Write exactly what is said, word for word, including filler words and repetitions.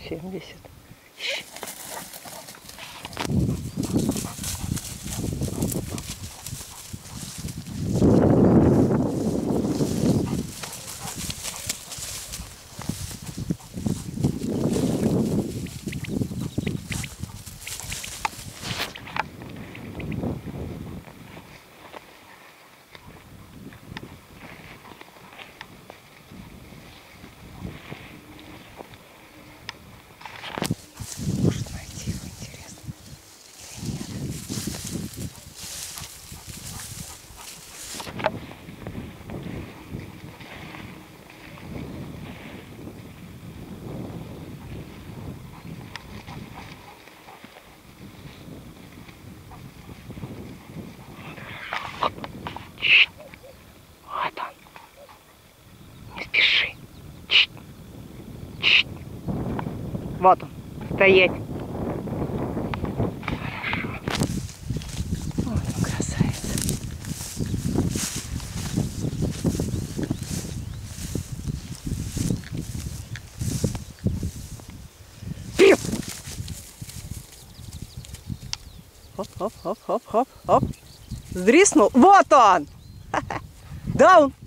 семьдесят. Может найти его, интересно, или нет. Чш. Вот он. Не спеши. Чш. Чш. Вот он. Стоять. Хорошо. Вот он, красавец. Пиу! Хоп, хоп, хоп, хоп, хоп, хоп. Сдриснул. Вот он! Даун!